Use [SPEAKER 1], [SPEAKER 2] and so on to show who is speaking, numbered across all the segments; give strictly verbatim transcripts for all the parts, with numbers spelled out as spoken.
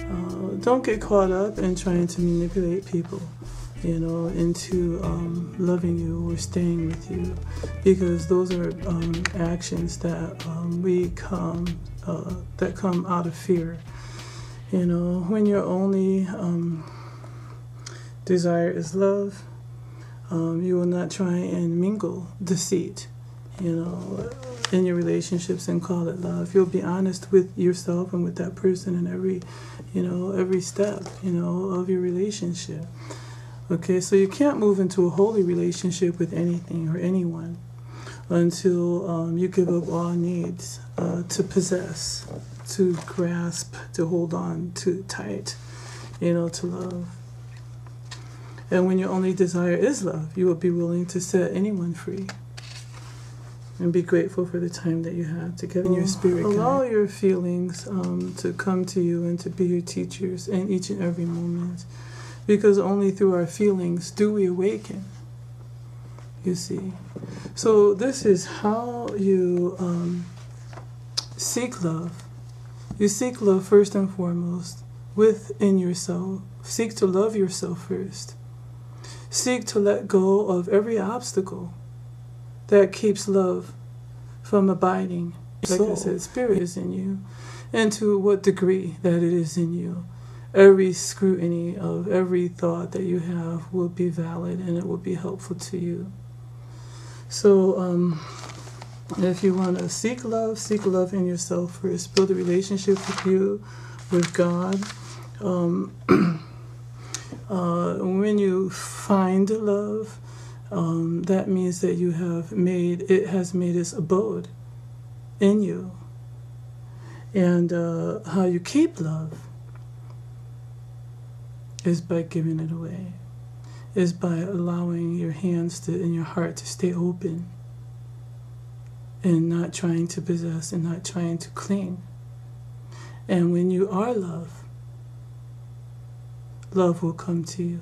[SPEAKER 1] Uh, don't get caught up in trying to manipulate people, you know, into um, loving you or staying with you, because those are um, actions that um, we come uh, that come out of fear. You know, when your only um, desire is love, um, you will not try and mingle deceit, you know, in your relationships and call it love. You'll be honest with yourself and with that person in every, you know, every step, you know, of your relationship. Okay, so you can't move into a holy relationship with anything or anyone until um, you give up all needs uh, to possess, to grasp, to hold on to tight, you know, to love. And when your only desire is love, you will be willing to set anyone free. And be grateful for the time that you have together in your spirit. Allow guide. your feelings um, to come to you and to be your teachers in each and every moment. Because only through our feelings do we awaken, you see. So this is how you um, seek love. You seek love first and foremost within yourself. Seek to love yourself first. Seek to let go of every obstacle that keeps love from abiding. Like I said, spirit is in you, and to what degree that it is in you. Every scrutiny of every thought that you have will be valid, and it will be helpful to you. So um, if you want to seek love, seek love in yourself first. Build a relationship with you, with God. Um, uh, when you find love, Um, that means that you have made, it has made its abode in you. And uh, how you keep love is by giving it away, is by allowing your hands to, and your heart to stay open and not trying to possess and not trying to cling. And when you are love, love will come to you.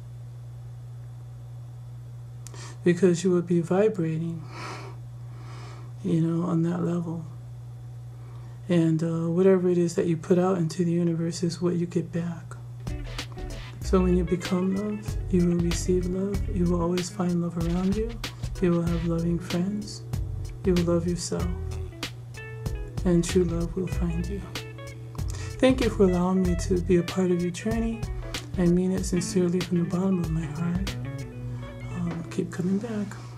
[SPEAKER 1] Because you will be vibrating, you know, on that level. And uh, whatever it is that you put out into the universe is what you get back. So when you become love, you will receive love. You will always find love around you. You will have loving friends. You will love yourself. And true love will find you. Thank you for allowing me to be a part of your journey. I mean it sincerely from the bottom of my heart. Keep coming back.